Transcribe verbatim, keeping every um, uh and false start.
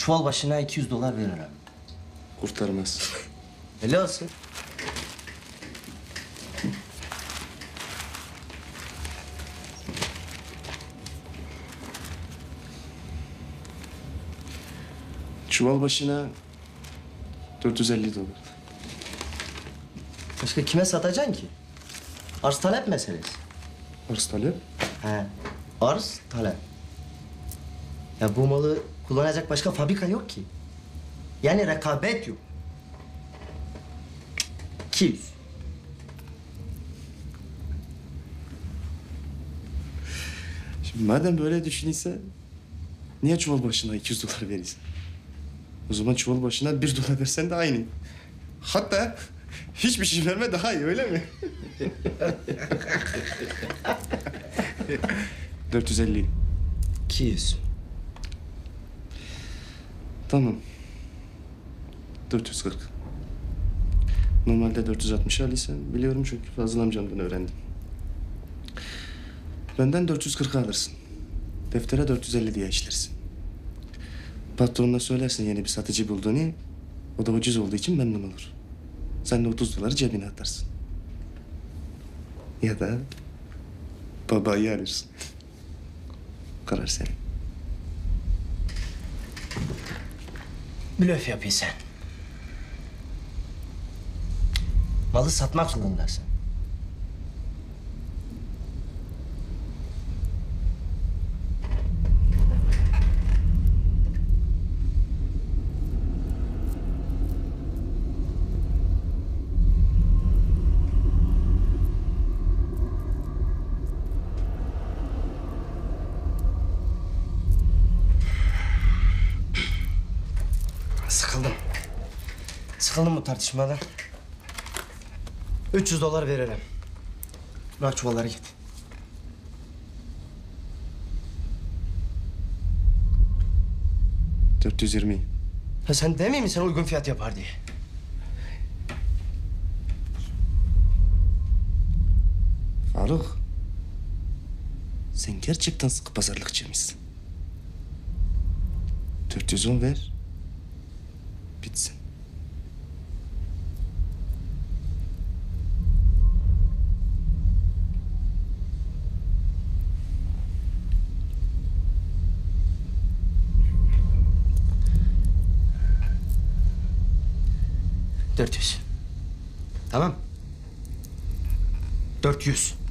çuval başına iki yüz dolar veririm. Kurtarmaz. Helal olsun. Çuval başına dört yüz elli dolar. Başka kime satacaksın ki? Arz talep meselesi. Arz talep. He. Arz talep. Ya bu malı kullanacak başka fabrika yok ki. Yani rekabet yok. iki yüz. Şimdi madem böyle düşünüyorsa niye çuval başına iki yüz dolar verirsin? O zaman çuval başına bir dolar versen de aynı. Hatta hiçbir şey verme daha iyi, öyle mi? dört yüz elli. iki yüz. Tamam. dört yüz kırk. Normalde dört yüz altmış alıysan biliyorum çünkü Fazıl amcamdan öğrendim. Benden dört yüz kırk alırsın. Deftere dört yüz elli diye işlersin. Patronuna söylersin yeni bir satıcı bulduğunu. O da ucuz olduğu için memnun olur. Sen de otuz doları cebine atarsın. Ya da babayı alırsın. Karar senin. Blöf yapıyorsun sen. Malı satmak zorundasın. Sıkıldım. Sıkıldım bu tartışmadan. üç yüz dolar veririm. Bırak çuvalları git. dört yüz yirmi. Ha sen demeyeyim mi sen uygun fiyat yapar diye? Faruk. Sen gerçekten sıkı pazarlıkçıymışsın. dört yüz on ver. Bitsin. Dört yüz. Tamam. Dört yüz.